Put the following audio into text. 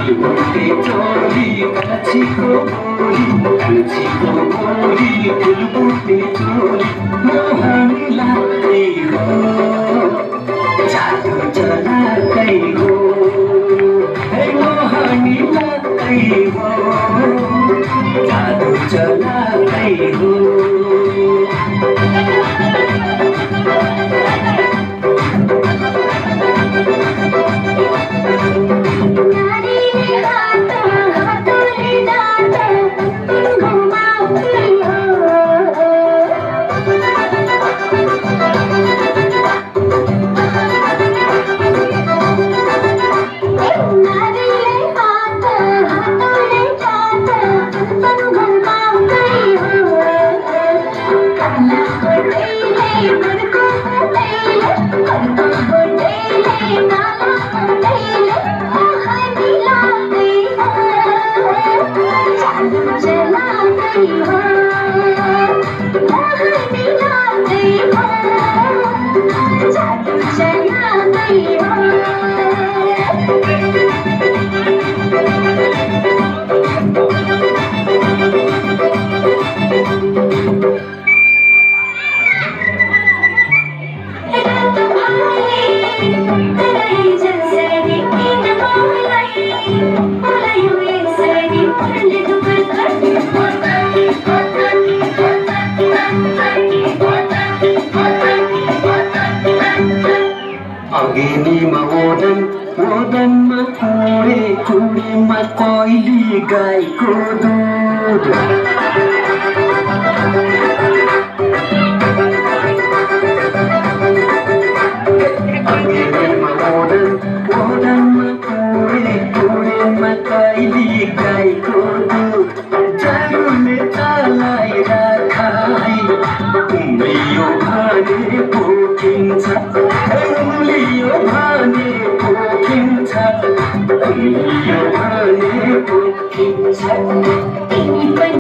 बोटे चोली काछीको बोली फुल बोटे चोली मोहनीलाई हो जादु चलाकै हो हे मोहनीलाई हो जादु चलाकै हो अगेनीमा ओदनमा कुडेमा कहिले गाईको दुध अगेनीमा ओदनमा कुडेमा कहिले गाईको दुध जानुले चालाई राखाई उम्लियो भने पोखिन्छ उम्लियो भने पोखिन्छ